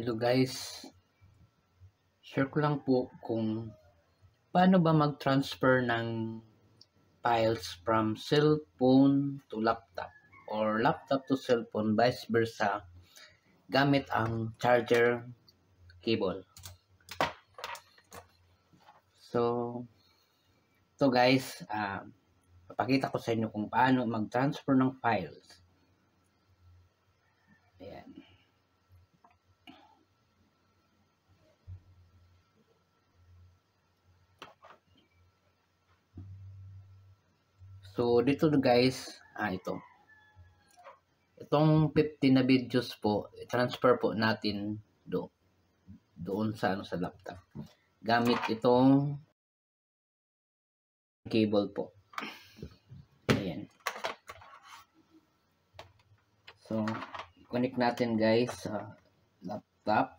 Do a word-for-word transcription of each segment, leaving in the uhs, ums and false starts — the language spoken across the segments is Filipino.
Hello guys, share ko lang po kung paano ba mag-transfer ng files from cellphone to laptop or laptop to cellphone, vice versa, gamit ang charger cable. So, ito guys, uh, papakita ko sa inyo kung paano mag-transfer ng files. Ayan. So, dito guys, ah, ito. Itong fifty na videos po, transfer po natin do, doon sa, ano, sa laptop. Gamit itong cable po. Ayan. So, connect natin guys sa laptop.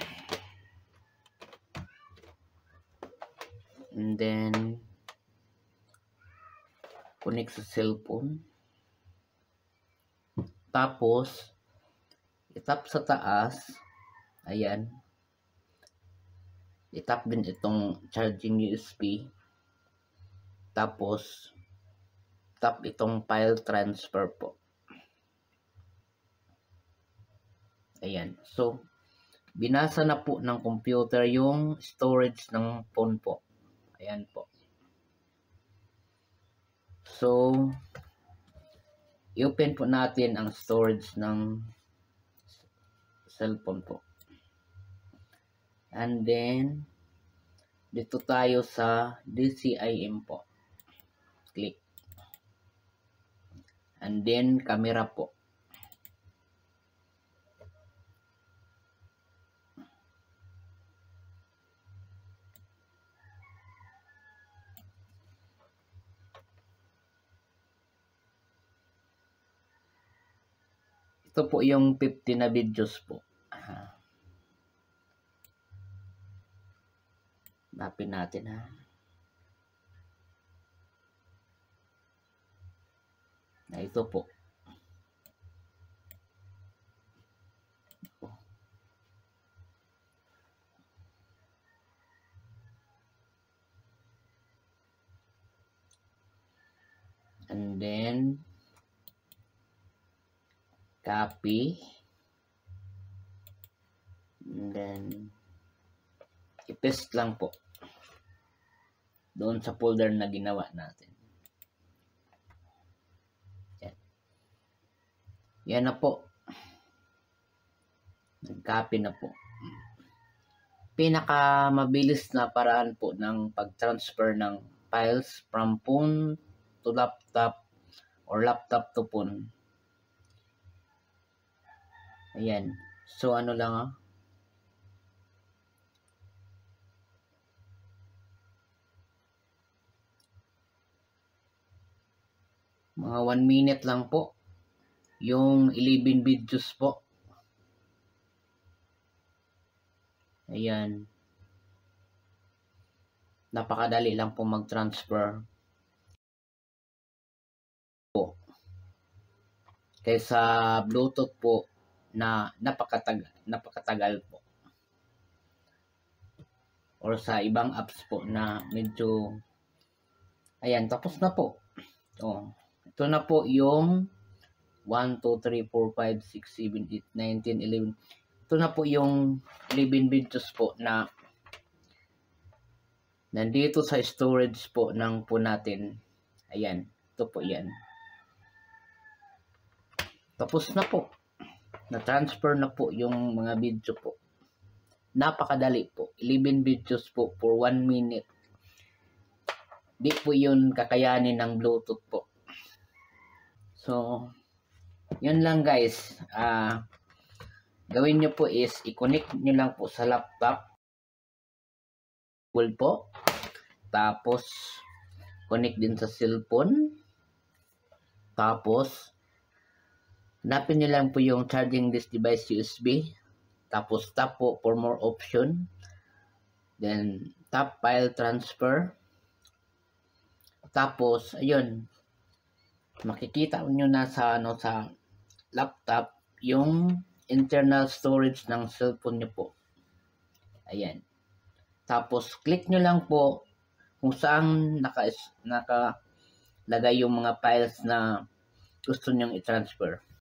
And then, connect sa cellphone. Tapos, itap sa taas. Ayan. Itap din itong charging U S B. Tapos, tap itong file transfer po. Ayan. So, binasa na po ng computer yung storage ng phone po. Ayan po. So, i-open po natin ang storage ng cellphone po. And then, dito tayo sa D C I M po. Click. And then, camera po. Ito po yung fifty na videos po. Hanapin natin ha. Na ito po. And then copy. And then i-paste lang po doon sa folder na ginawa natin. Yan. Yan na po. Nag-copy na po. Pinaka mabilis na paraan po ng pag-transfer ng files from phone to laptop or laptop to phone. Ayan. So, ano lang ah. Mga one minute lang po. Yung eleven videos po. Ayan. Napakadali lang po mag-transfer po. Kaysa Bluetooth po na napakatagal, napakatagal po. Or sa ibang apps po na medyo, ayan, tapos na po. Oh, ito na po yung one, two, three, four, five, six, seven, eight, nine, ten, eleven. Ito na po yung eleven videos po na nandito sa storage po ng po natin. Ayan, ito po yan. Tapos na po. Na-transfer na po yung mga video po. Napakadali po. eleven videos po for one minute. Di po yun kakayanin ng Bluetooth po. So, yun lang guys. Uh, gawin nyo po is i-connect nyo lang po sa laptop. Cool po. Tapos, connect din sa cellphone. Tapos, hanapin nyo lang po yung charging this device U S B. Tapos tap po for more option. Then tap file transfer. Tapos ayun. Makikita nyo na sa ano sa laptop yung internal storage ng cellphone nyo po. Ayan. Tapos, click nyo lang po kung saan naka, nakalagay yung mga files na gusto nyong i-transfer.